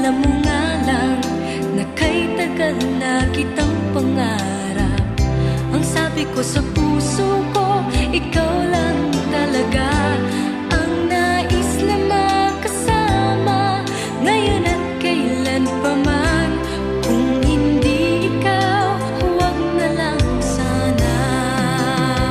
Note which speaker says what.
Speaker 1: alam mo nga lang na kay tagal na kitang pangarap. Ang sabi ko sa puso ko, ikaw lang